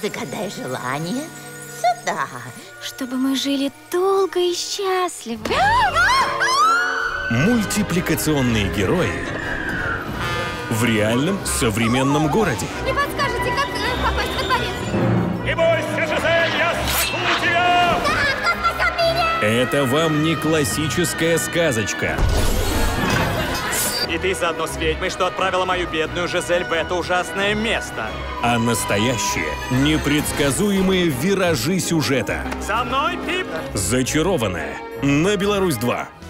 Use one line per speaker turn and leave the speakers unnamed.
Загадай желание. Сюда.
Чтобы мы жили долго и счастливо.
Мультипликационные герои в реальном современном городе.
Не подскажете, как попасть во дворец?
Не бойся, Жизель, я спасу тебя!
Это вам не классическая сказочка.
И ты заодно с ведьмой, что отправила мою бедную Жизель в это ужасное место.
А настоящие, непредсказуемые виражи сюжета.
За мной, Пип!
Зачарованная на Беларусь 2.